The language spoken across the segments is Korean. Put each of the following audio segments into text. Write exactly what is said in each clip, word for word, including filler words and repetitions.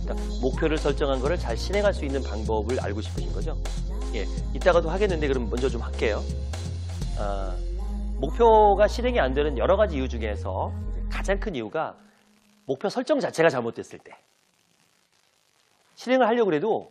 그러니까 목표를 설정한 거를 잘 실행할 수 있는 방법을 알고 싶으신 거죠? 예, 이따가도 하겠는데 그럼 먼저 좀 할게요. 아, 목표가 실행이 안 되는 여러 가지 이유 중에서 가장 큰 이유가 목표 설정 자체가 잘못됐을 때. 실행을 하려고 해도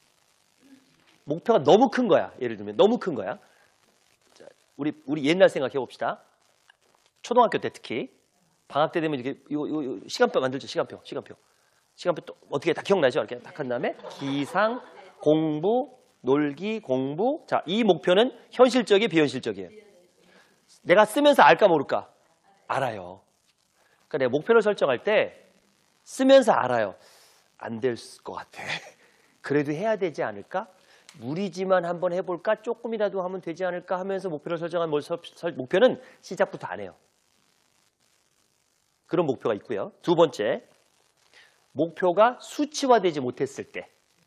목표가 너무 큰 거야. 예를 들면 너무 큰 거야. 자, 우리 우리 옛날 생각해 봅시다. 초등학교 때 특히 방학 때 되면 이렇게 이거, 이거 시간표 만들죠. 시간표, 시간표, 시간표 또 어떻게 다 기억나죠? 이렇게 딱 한 다음에 기상, 공부, 놀기, 공부. 자, 이 목표는 현실적이에요, 비현실적이에요? 내가 쓰면서 알까 모를까? 알아요. 그러니까 내가 목표를 설정할 때 쓰면서 알아요. 안 될 것 같아. 그래도 해야 되지 않을까? 무리지만 한번 해볼까? 조금이라도 하면 되지 않을까? 하면서 목표를 설정한 목표는 시작부터 안 해요. 그런 목표가 있고요. 두 번째, 목표가 수치화되지 못했을 때.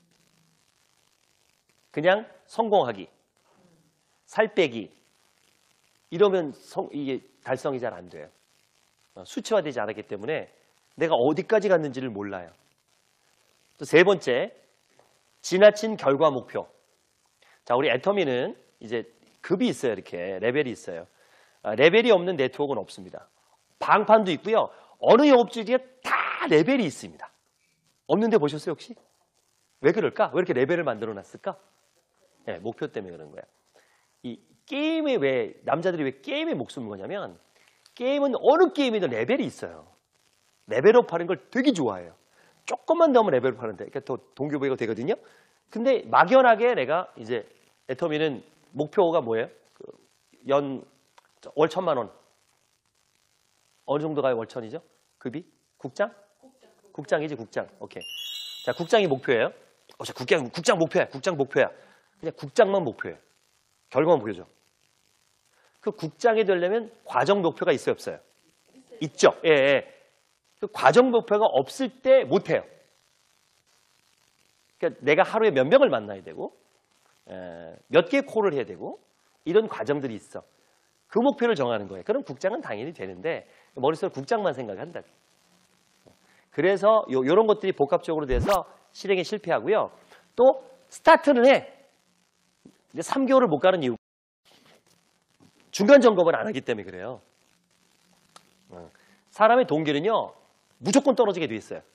그냥 성공하기, 살 빼기 이러면 성, 이게 달성이 잘 안 돼요. 수치화되지 않았기 때문에 내가 어디까지 갔는지를 몰라요. 또 세 번째, 지나친 결과 목표. 자, 우리 애터미는 이제 급이 있어요. 이렇게 레벨이 있어요. 아, 레벨이 없는 네트워크는 없습니다. 방판도 있고요. 어느 영업주에 다 레벨이 있습니다. 없는데 보셨어요 혹시? 왜 그럴까? 왜 이렇게 레벨을 만들어 놨을까? 네, 목표 때문에 그런 거야. 이 게임에 왜 남자들이 왜 게임에 목숨을 거냐면 게임은 어느 게임이든 레벨이 있어요. 레벨업 하는 걸 되게 좋아해요. 조금만 더 하면 레벨업 하는데 그러니까 더 동기부여가 되거든요. 근데 막연하게 내가 이제 애터미는 목표가 뭐예요? 그 연 월 천만 원. 어느 정도 가요? 월천이죠? 급이? 국장? 국장. 국장이지 국장. 오케이. 자, 국장이 목표예요. 어, 자, 국장 국장 목표야. 국장 목표야. 그냥 국장만 목표예요. 결과만 보여줘. 그 국장이 되려면 과정 목표가 있어요, 없어요? 있죠. 예, 예. 그 과정 목표가 없을 때 못해요. 그러니까 내가 하루에 몇 명을 만나야 되고 에, 몇 개의 콜을 해야 되고 이런 과정들이 있어. 그 목표를 정하는 거예요. 그럼 국장은 당연히 되는데 머릿속에 국장만 생각한다. 그래서 요, 요런 것들이 복합적으로 돼서 실행에 실패하고요. 또 스타트는 해. 근데 삼 개월을 못 가는 이유. 중간 점검을 안 하기 때문에 그래요. 사람의 동기는요. 무조건 떨어지게 돼 있어요.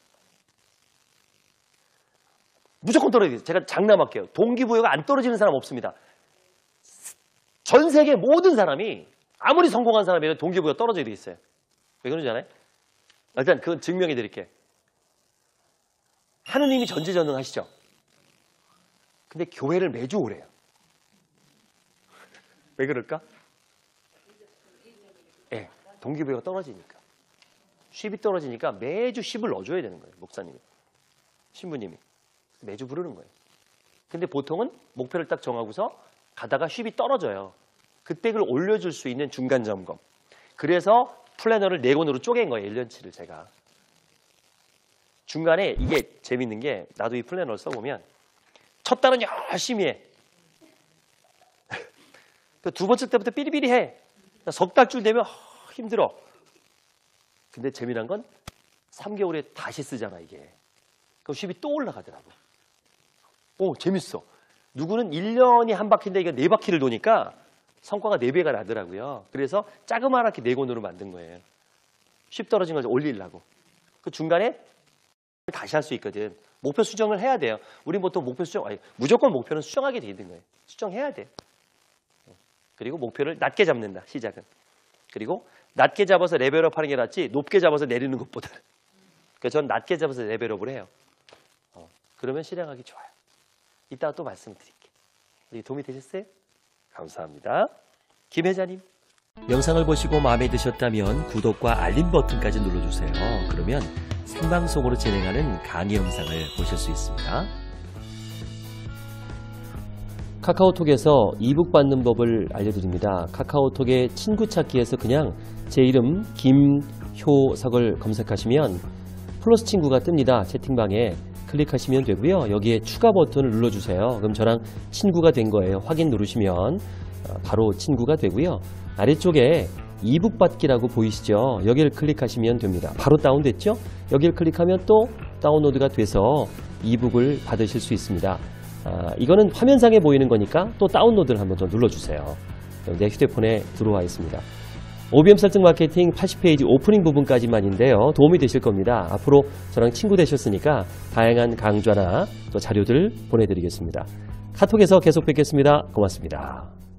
무조건 떨어지게 돼요. 제가 장담할게요. 동기부여가 안 떨어지는 사람 없습니다. 전 세계 모든 사람이 아무리 성공한 사람이라도 동기부여가 떨어지게 돼 있어요. 왜 그런지 알아요? 일단 그건 증명해 드릴게요. 하느님이 전지전능하시죠? 근데 교회를 매주 오래요. 왜 그럴까? 예, 네, 동기부여가 떨어지니까. 쉿이 떨어지니까 매주 쉿을 넣어줘야 되는 거예요. 목사님이. 신부님이. 매주 부르는 거예요. 근데 보통은 목표를 딱 정하고서 가다가 쉿이 떨어져요. 그때 그걸 올려줄 수 있는 중간 점검. 그래서 플래너를 네 권으로 쪼갠 거예요. 일 년치를 제가. 중간에 이게 재밌는 게 나도 이 플래너를 써보면 첫 달은 열심히 해. 두 번째 때부터 삐리삐리 해. 석 달쯤 되면 힘들어. 근데 재미난 건 삼 개월에 다시 쓰잖아 이게. 그럼 쉿이 또 올라가더라고. 오 재밌어. 누구는 일 년이 한 바퀴인데 이거 네 바퀴를 도니까 성과가 네 배가 나더라고요. 그래서 자그마하게 네 권으로 만든 거예요. 쉿 떨어진 걸 올리려고. 그 중간에 다시 할 수 있거든. 목표 수정을 해야 돼요. 우린 보통 목표 수정, 아니, 무조건 목표는 수정하게 돼 있는 거예요. 수정해야 돼. 그리고 목표를 낮게 잡는다. 시작은. 그리고 낮게 잡아서 레벨업 하는 게 낫지 높게 잡아서 내리는 것보다. 그래서 전 낮게 잡아서 레벨업을 해요. 어, 그러면 실행하기 좋아요. 이따가 또 말씀드릴게요. 우리 도움이 되셨어요? 감사합니다. 김 회장님. 영상을 보시고 마음에 드셨다면 구독과 알림 버튼까지 눌러주세요. 그러면 생방송으로 진행하는 강의 영상을 보실 수 있습니다. 카카오톡에서 이북 받는 법을 알려드립니다. 카카오톡의 친구 찾기에서 그냥 제 이름 김효석을 검색하시면 플러스 친구가 뜹니다. 채팅방에 클릭하시면 되고요. 여기에 추가 버튼을 눌러주세요. 그럼 저랑 친구가 된 거예요. 확인 누르시면 바로 친구가 되고요. 아래쪽에 이북 받기라고 보이시죠? 여기를 클릭하시면 됩니다. 바로 다운됐죠? 여기를 클릭하면 또 다운로드가 돼서 이북을 받으실 수 있습니다. 아, 이거는 화면상에 보이는 거니까 또 다운로드를 한번 더 눌러주세요. 내 휴대폰에 들어와 있습니다. 오비엠 설정 마케팅 팔십 페이지 오프닝 부분까지만인데요. 도움이 되실 겁니다. 앞으로 저랑 친구 되셨으니까 다양한 강좌나 또 자료들 보내드리겠습니다. 카톡에서 계속 뵙겠습니다. 고맙습니다.